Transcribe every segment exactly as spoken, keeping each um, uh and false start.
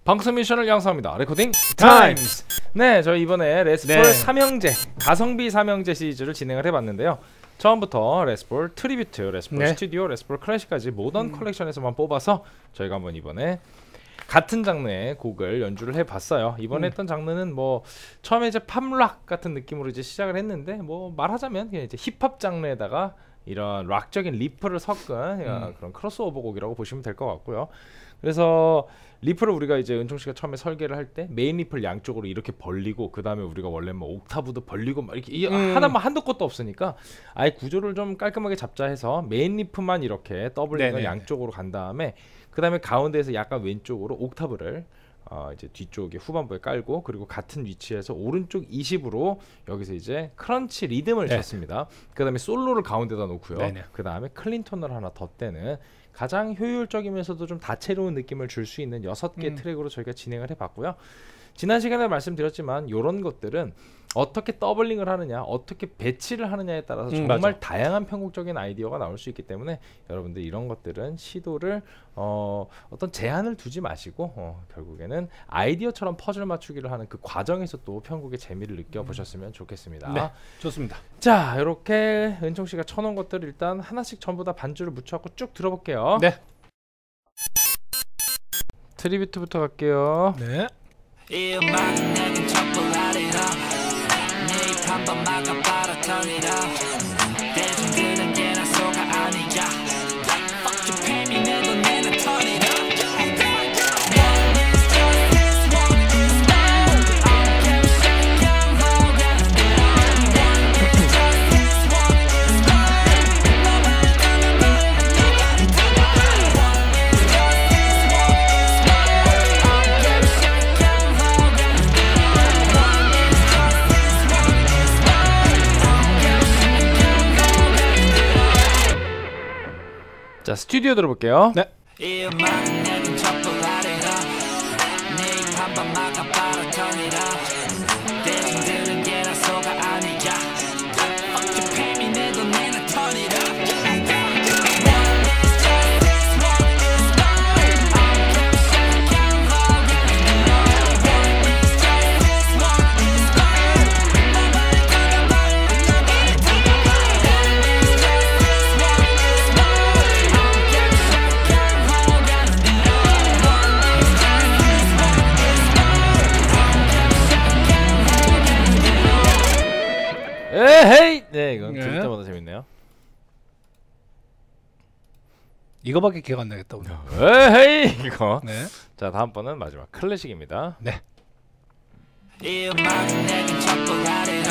방송 미션을 양성합니다. 레코딩 타임스. 네, 저희 이번에 레스폴 네. 삼형제 가성비 삼형제 시리즈를 진행을 해봤는데요. 처음부터 레스폴 트리뷰트, 레스폴 네. 스튜디오, 레스폴 클래식까지 모던 음. 컬렉션에서만 뽑아서 저희가 한번 이번에 같은 장르의 곡을 연주를 해봤어요. 이번에 음. 했던 장르는 뭐 처음에 이제 팝락 같은 느낌으로 이제 시작을 했는데 뭐 말하자면 그냥 이제 힙합 장르에다가 이런 락적인 리프를 섞은 음. 그런 크로스오버 곡이라고 보시면 될 것 같고요. 그래서 리프를 우리가 이제 은총 씨가 처음에 설계를 할 때 메인 리프를 양쪽으로 이렇게 벌리고 그 다음에 우리가 원래 뭐 옥타브도 벌리고 막 이렇게 음. 하나만 한도 것도 없으니까 아예 구조를 좀 깔끔하게 잡자 해서 메인 리프만 이렇게 더블링을 양쪽으로 간 다음에 그 다음에 가운데에서 약간 왼쪽으로 옥타브를 어 이제 뒤쪽에 후반부에 깔고 그리고 같은 위치에서 오른쪽 이십으로 여기서 이제 크런치 리듬을 네. 쳤습니다. 그 다음에 솔로를 가운데다 놓고요. 그 다음에 클린톤을 하나 덧대는 가장 효율적이면서도 좀 다채로운 느낌을 줄 수 있는 여섯 개 음. 트랙으로 저희가 진행을 해봤고요. 지난 시간에 말씀드렸지만 이런 것들은 어떻게 더블링을 하느냐, 어떻게 배치를 하느냐에 따라서 음, 정말 맞아. 다양한 편곡적인 아이디어가 나올 수 있기 때문에 여러분들 이런 것들은 시도를 어, 어떤 제한을 두지 마시고 어, 결국에는 아이디어처럼 퍼즐 맞추기를 하는 그 과정에서 또 편곡의 재미를 느껴보셨으면 좋겠습니다. 네, 좋습니다. 자, 이렇게 은총 씨가 쳐놓은 것들 일단 하나씩 전부 다 반주를 묻혀갖고 쭉 들어볼게요. 네. 트리뷰트부터 갈게요. 네. 이 음악은 내겐 초콜릿이라 네 한번 막아봐라 turn it up 대중 들은 게나 소가 아니야 Fuck your payment 내도 내나 turn it up One is justice, one is love I'm getting shake and hold on One is justice, one is love Nobody gonna buy it, nobody gonna buy it One is justice, one is love I'm getting shake and hold on One is justice, one is love I'm getting shake and hold on 자, 스튜디오 들어볼게요. 네. 이 음악은 내겐 초콜릿이라 네 한번 막아봐라 turn it up 대중 들은 게나 소가 아니야 Fuck your payment 내도 내나 turn it up One is justice, one is love I'm getting shake and hold on One is justice, one is love Nobody gonna buy it, nobody gonna buy it One is justice, one is love I'm getting shake and hold on One is justice, one is love I'm getting shake and hold on 에헤이! 네, 이건 네. 들을 때마다 재밌네요. 이거밖에 기억 안 나겠다 오늘. 에헤이! 이거. 네. 자, 다음 번은 마지막 클래식입니다. 네. 이 음악은 내겐 초콜릿이라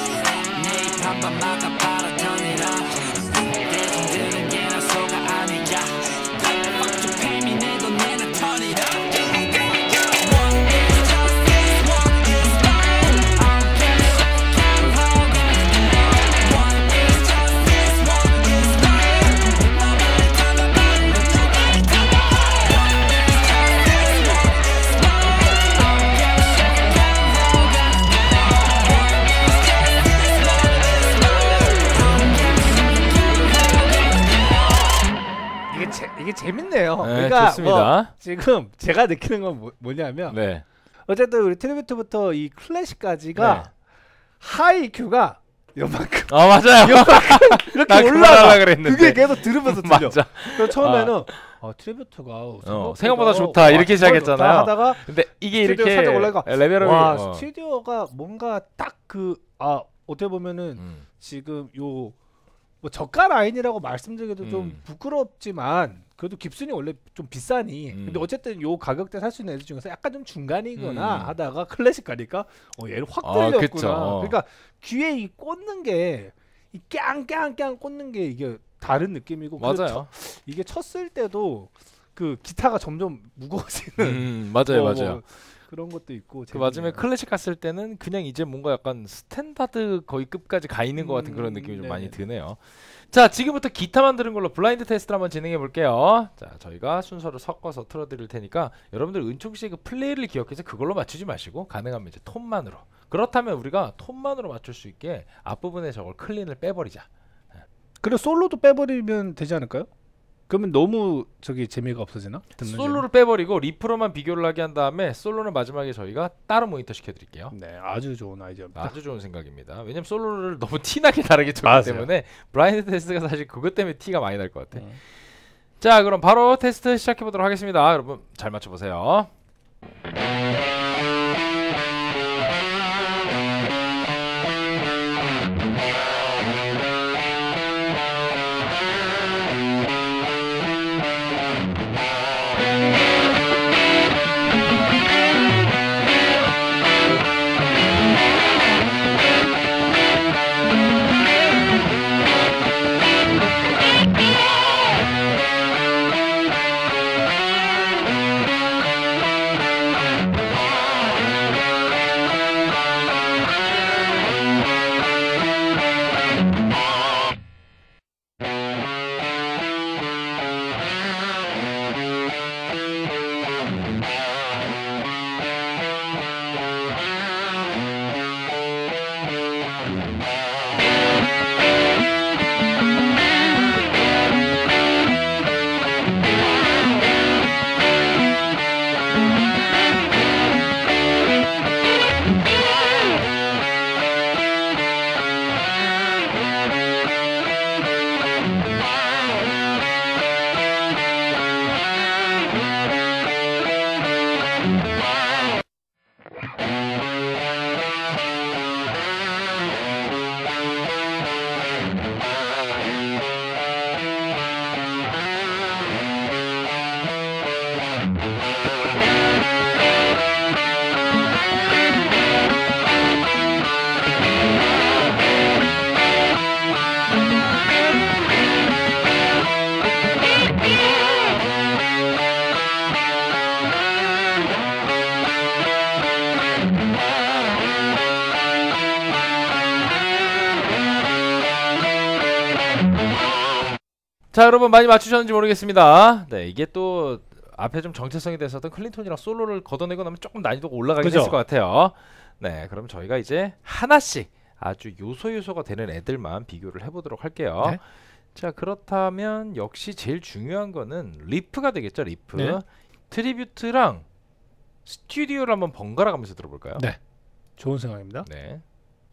네 한번 막아봐라 turn it up 대중 들은 게나 소가 아니야 Fuck your payment 내도 내나 turn it up One is justice, one is love I'm getting shake and hold on One is justice, one is love Nobody gonna buy it, nobody gonna buy it One is justice, one is love I'm getting shake and hold on One is justice, one is love I'm getting shake and hold on 이게 재, 이게 재밌네요. 네, 그러니까 좋습니다. 뭐 지금 제가 느끼는 건 뭐, 뭐냐면 네. 어쨌든 우리 트리뷰트부터 이 클래식까지가 네. 하이 큐가 요만큼 아, 맞아요. 이렇게 나 그거 올라가. 하려고 그랬는데. 그게 계속 들으면서 들려. 맞아. 그래서 처음에는 어, 트리뷰트가 어, 생각보다 좋다 이렇게 시작했잖아요. 하다가 근데 이게 스튜디오 이렇게 살짝 올라가. 레벨업이 와 어. 스튜디오가 뭔가 딱 그 아 어떻게 보면은 음. 지금 요 뭐 저가 라인이라고 말씀드리기도 음. 좀 부끄럽지만 그래도 깁슨이 원래 좀 비싸니 음. 근데 어쨌든 요 가격대 살 수 있는 애들 중에서 약간 좀 중간이거나 음. 하다가 클래식 가니까 어 얘를 확 아, 들렸구나. 그쵸. 그러니까 귀에 이 꽂는 게 이 깡깡깡 꽂는 게 이게 다른 느낌이고 그리고 맞아요. 첫- 이게 쳤을 때도 그 기타가 점점 무거워지는 음, 맞아요, 뭐, 맞아요. 뭐 그런 것도 있고 그 마지막에 클래식 갔을 때는 그냥 이제 뭔가 약간 스탠다드 거의 끝까지 가 있는 것 같은 그런 음, 느낌이 좀 네네. 많이 드네요. 자, 지금부터 기타만 들은 걸로 블라인드 테스트를 한번 진행해 볼게요. 자, 저희가 순서를 섞어서 틀어드릴 테니까 여러분들 은총 씨의 그 플레이를 기억해서 그걸로 맞추지 마시고 가능하면 이제 톤만으로. 그렇다면 우리가 톤만으로 맞출 수 있게 앞부분에 저걸 클린을 빼버리자. 그래 솔로도 빼버리면 되지 않을까요? 그러면 너무 저기 재미가 없어지나? 듣는 솔로를 빼버리고 리프로만 비교를 하게 한 다음에 솔로는 마지막에 저희가 따로 모니터 시켜드릴게요. 재미? 네, 아주 좋은 아이디어입니다. 아주 좋은 생각입니다. 왜냐면 솔로를 너무 티나게 다르게 줬기 맞아요. 때문에 블라인드 테스트가 사실 그것 때문에 티가 많이 날 것 같아. 음. 자, 그럼 바로 테스트 시작해 보도록 하겠습니다. 여러분 잘 맞춰보세요. 자, 여러분 많이 맞추셨는지 모르겠습니다. 네, 이게 또 앞에 좀 정체성이 됐었던 클린톤이랑 솔로를 걷어내고 나면 조금 난이도가 올라가긴 그죠? 했을 것 같아요. 네, 그럼 저희가 이제 하나씩 아주 요소 요소가 되는 애들만 비교를 해보도록 할게요. 네. 자, 그렇다면 역시 제일 중요한 거는 리프가 되겠죠. 리프. 네. 트리뷰트랑 스튜디오를 한번 번갈아 가면서 들어볼까요? 네, 좋은 생각입니다. 네.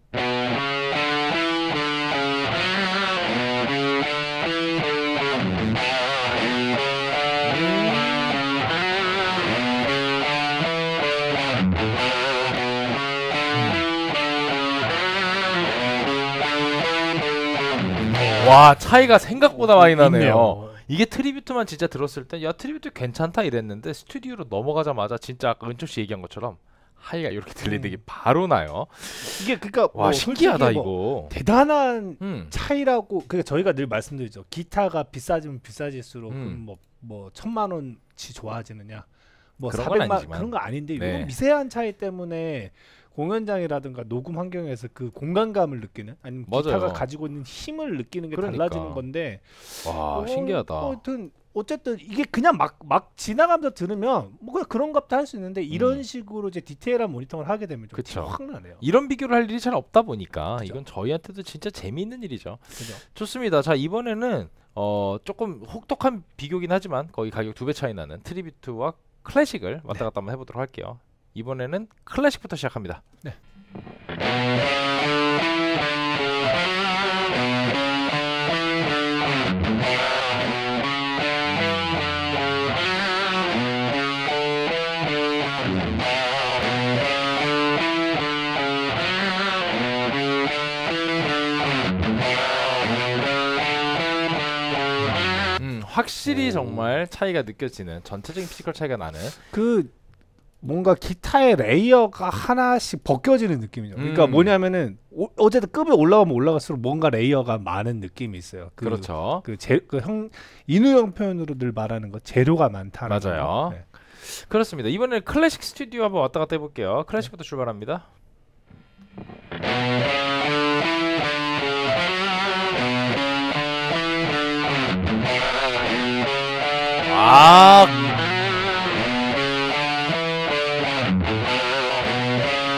와, 차이가 생각보다 많이 나네요. 있네요. 이게 트리뷰트만 진짜 들었을 때 야, 트리뷰트 괜찮다 이랬는데 스튜디오로 넘어가자마자 진짜 아까 은철 씨 얘기한 것처럼 하이가 이렇게 들리는 게 바로 나요. 이게 그러니까 와, 뭐 신기하다 솔직히 뭐 이거. 대단한 음. 차이라고 그러니까 저희가 늘 말씀드리죠. 기타가 비싸지면 비싸질수록 음. 뭐뭐 뭐 천만 원치 좋아지느냐, 뭐 그런 건 사백만 아니지만. 그런 거 아닌데 네. 이런 미세한 차이 때문에 공연장이라든가 녹음 환경에서 그 공간감을 느끼는 아니면 맞아요. 기타가 가지고 있는 힘을 느끼는 게 그러니까. 달라지는 건데 와, 어, 신기하다. 어, 하여튼 어쨌든 이게 그냥 막 막 지나가면서 들으면 뭐 그냥 그런 것도 할 수 있는데 이런 음. 식으로 이제 디테일한 모니터를 하게 되면 좀 그쵸. 확 나네요. 이런 비교를 할 일이 잘 없다 보니까 그죠. 이건 저희한테도 진짜 재미있는 일이죠. 그죠? 좋습니다. 자, 이번에는 어 조금 혹독한 비교긴 하지만 거의 가격 두 배 차이 나는 트리뷰트와 클래식을 왔다 갔다 한번 해보도록 할게요. 이번에는 클래식부터 시작합니다. 네. 음, 확실히 오. 정말 차이가 느껴지는 전체적인 피지컬 차이가 나는 그 뭔가 기타의 레이어가 하나씩 벗겨지는 느낌이죠. 그러니까 음. 뭐냐면은 오, 어쨌든 급이 올라가면 올라갈수록 뭔가 레이어가 많은 느낌이 있어요. 그, 그렇죠. 그제그형 인후형 표현으로 늘 말하는 거 재료가 많다는 맞아요. 거. 네. 그렇습니다. 이번에는 클래식 스튜디오 한번 왔다 갔다 해볼게요. 클래식부터 출발합니다. 아,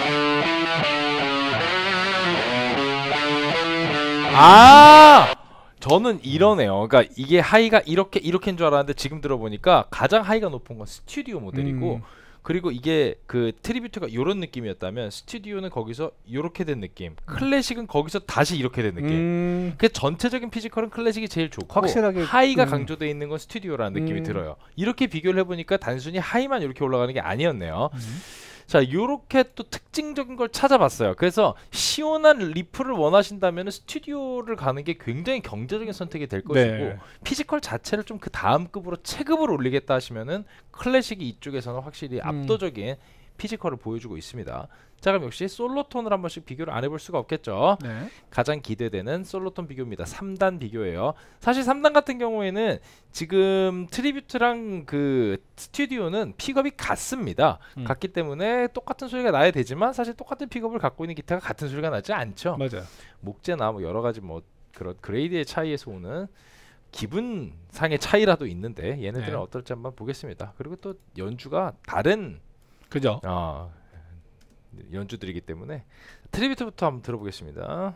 아, 저는 이러네요. 그러니까 이게 하이가 이렇게 이렇게인 줄 알았는데 지금 들어보니까 가장 하이가 높은 건 스튜디오 모델이고 음. 그리고 이게 그 트리뷰트가 이런 느낌이었다면 스튜디오는 거기서 이렇게 된 느낌, 클래식은 거기서 다시 이렇게 된 느낌. 음. 그 전체적인 피지컬은 클래식이 제일 좋고 확실하게 하이가 음. 강조되어 있는 건 스튜디오라는 느낌이 음. 들어요. 이렇게 비교를 해보니까 단순히 하이만 이렇게 올라가는 게 아니었네요. 음. 자, 요렇게 또 특징적인 걸 찾아봤어요. 그래서 시원한 리프를 원하신다면 스튜디오를 가는 게 굉장히 경제적인 선택이 될 것이고 네. 피지컬 자체를 좀 그 다음 급으로 체급을 올리겠다 하시면은 클래식이 이쪽에서는 확실히 음. 압도적인 피지컬을 보여주고 있습니다. 자, 그럼 역시 솔로톤을 한 번씩 비교를 안 해볼 수가 없겠죠. 네. 가장 기대되는 솔로톤 비교입니다. 삼 단 비교예요. 사실 삼 단 같은 경우에는 지금 트리뷰트랑 그 스튜디오는 픽업이 같습니다. 음. 같기 때문에 똑같은 소리가 나야 되지만 사실 똑같은 픽업을 갖고 있는 기타가 같은 소리가 나지 않죠. 맞아요. 목재나 뭐 여러 가지 뭐 그런 그레이드의 차이에서 오는 기분상의 차이라도 있는데 얘네들은 네. 어떨지 한번 보겠습니다. 그리고 또 연주가 다른 그죠? 어, 연주들이기 때문에 트리뷰트부터 한번 들어보겠습니다.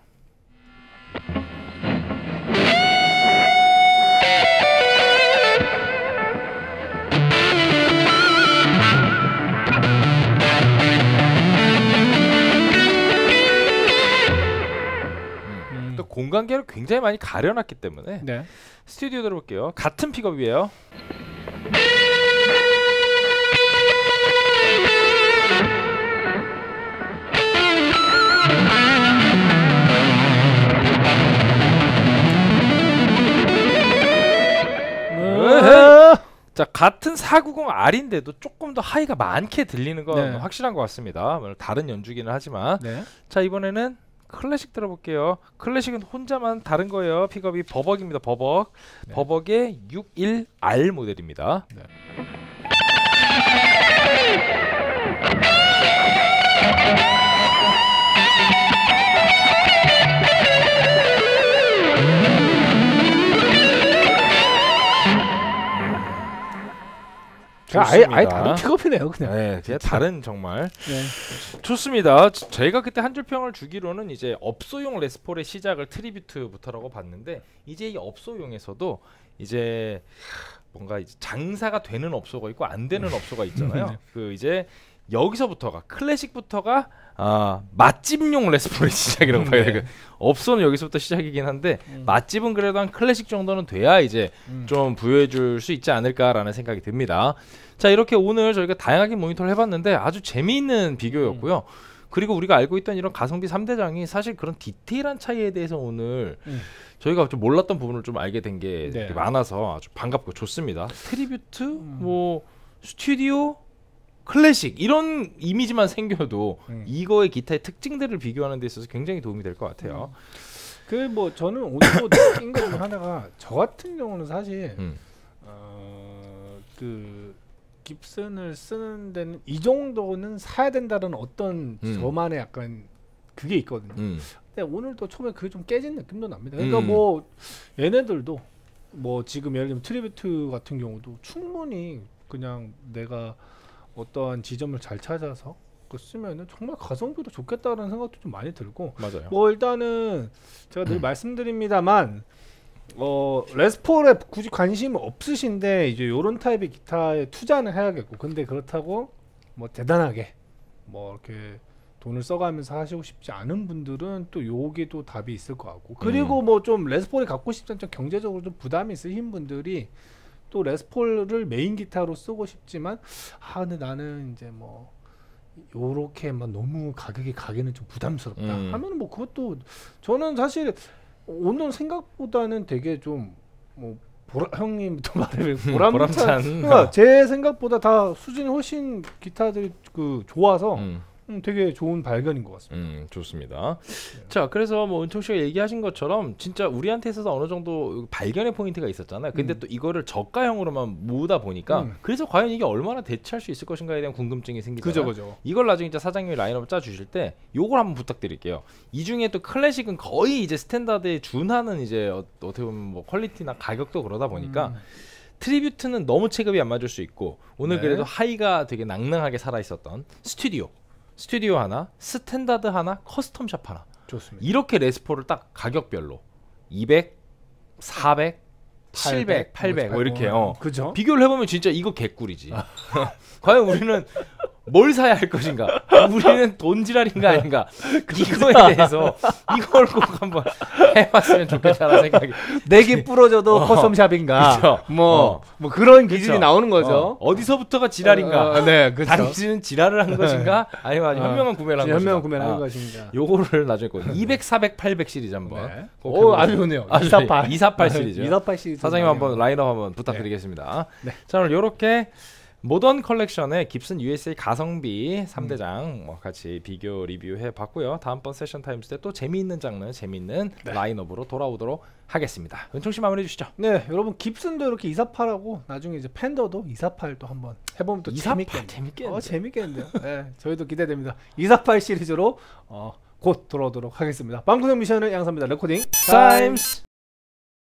음. 또 공간계를 굉장히 많이 가려놨기 때문에 네. 스튜디오 들어볼게요. 같은 픽업이에요. 자, 같은 사구공 알인데도 조금 더 하이가 많게 들리는 건 네. 확실한 것 같습니다. 물론 다른 연주기는 하지만 네. 자, 이번에는 클래식 들어볼게요. 클래식은 혼자만 다른 거예요. 픽업이 버벅입니다. 버벅. 네. 버벅의 육십일 알 모델입니다. 네. 아예 아예 다른 픽업이네요, 그냥. 네, 그냥 다른 정말 네. 좋습니다. 저- 저희가 그때 한 줄 평을 주기로는 이제 업소용 레스폴의 시작을 트리뷰트부터라고 봤는데 이제 이 업소용에서도 이제 뭔가 이제 장사가 되는 업소가 있고 안 되는 업소가 있잖아요. 그 이제 여기서부터가 클래식부터가 아, 맛집용 레스폴의 시작이라고 봐야 네. 돼요. 업소는 여기서부터 시작이긴 한데 음. 맛집은 그래도 한 클래식 정도는 돼야 이제 음. 좀 부여해줄 수 있지 않을까라는 생각이 듭니다. 자, 이렇게 오늘 저희가 다양하게 모니터를 해봤는데 아주 재미있는 비교였고요. 음. 그리고 우리가 알고 있던 이런 가성비 삼 대장이 사실 그런 디테일한 차이에 대해서 오늘 음. 저희가 좀 몰랐던 부분을 좀 알게 된 게 네. 많아서 아주 반갑고 좋습니다. 트리뷰트, 음. 뭐 스튜디오, 클래식 이런 이미지만 생겨도 음. 이거의 기타의 특징들을 비교하는 데 있어서 굉장히 도움이 될 것 같아요. 그 뭐 저는 오늘도 느낀 것 중에 하나가 저 같은 경우는 사실 음. 어, 그 깁슨을 쓰는 데는 이 정도는 사야 된다는 어떤 음. 저만의 약간 그게 있거든요. 음. 근데 오늘도 처음에 그게 좀 깨진 느낌도 납니다. 그러니까 음. 뭐 얘네들도 뭐 지금 예를 들면 트리뷰트 같은 경우도 충분히 그냥 내가 어떠한 지점을 잘 찾아서 그 쓰면은 정말 가성비도 좋겠다라는 생각도 좀 많이 들고 맞아요. 뭐 일단은 제가 늘 말씀드립니다만 어 레스폴에 굳이 관심 없으신데 이제 요런 타입의 기타에 투자는 해야겠고 근데 그렇다고 뭐 대단하게 뭐 이렇게 돈을 써가면서 하시고 싶지 않은 분들은 또 요게 또 답이 있을 것 같고 그리고 음. 뭐 좀 레스폴이 갖고 싶지 않죠 경제적으로 좀 부담이 있으신 분들이 또 레스폴을 메인 기타로 쓰고 싶지만 아 근데 나는 이제 뭐 요렇게만 너무 가격이 가기는 좀 부담스럽다 음. 하면 뭐 그것도 저는 사실 오늘 생각보다는 되게 좀 뭐 보라 형님부터 말하면 보람찬 보람찬. 그러니까 제 생각보다 다 수준이 훨씬 기타들이 그 좋아서 음. 음, 되게 좋은 발견인 것 같습니다. 음, 좋습니다. 자, 그래서 뭐 은총 씨가 얘기하신 것처럼 진짜 우리한테 있어서 어느 정도 발견의 포인트가 있었잖아요. 근데 음. 또 이거를 저가형으로만 모으다 보니까 음. 그래서 과연 이게 얼마나 대체할 수 있을 것인가에 대한 궁금증이 생기잖아요. 그죠 그죠. 이걸 나중에 이제 사장님이 라인업을 짜 주실 때 요걸 한번 부탁드릴게요. 이 중에 또 클래식은 거의 이제 스탠다드에 준하는 이제 어, 어떻게 보면 뭐 퀄리티나 가격도 그러다 보니까 음. 트리뷰트는 너무 체급이 안 맞을 수 있고 오늘 네. 그래도 하이가 되게 낭낭하게 살아 있었던 스튜디오 스튜디오 하나, 스탠다드 하나, 커스텀 샵 하나 좋습니다. 이렇게 레스포를 딱 가격별로 이백, 사백, 칠백, 팔백 뭐 이렇게 어. 그죠? 비교를 해보면 진짜 이거 개꿀이지. 과연 우리는 뭘 사야 할 것인가? 우리는 돈지랄인가 아닌가? 이거에 대해서 이걸 꼭 한번 해봤으면 좋겠다는 생각이. 내기 부러져도 어. 커스텀샵인가? 그쵸. 뭐, 어. 뭐 그런 기준이 그쵸. 나오는 거죠. 어. 어디서부터가 지랄인가? 어, 어, 네, 그렇죠. 당신은 지랄을 한 것인가? 아니면 아주 어. 현명한 구매를 한 것인가? 현명한 구매를 한 아, 것인가? 요거를 나중에 꼭 이백, 사백, 팔백 시리즈 한번. 네. 꼭 오, 해보시죠. 아주 좋네요. 아주 이사팔. 이사팔 시리즈. 이사팔 시리즈. 사장님 한번 라인업 한번 부탁드리겠습니다. 네. 자, 오늘 요렇게 모던 컬렉션의 깁슨 유에스에이 가성비 삼 대장 뭐 같이 비교 리뷰해 봤고요. 다음번 세션 타임스 때 또 재미있는 장르, 재미있는 네. 라인업으로 돌아오도록 하겠습니다. 은총 씨 마무리해 주시죠. 네, 여러분 깁슨도 이렇게 이사팔하고 나중에 이제 팬더도 이사팔도 한번 해보면 또 이사팔 재밌겠네요. 재밌겠는데. 어, 재밌겠는데요. 네, 저희도 기대됩니다. 이사팔 시리즈로 어, 곧 돌아오도록 하겠습니다. 빵구형 미션을 양사입니다. 레코딩 타임스.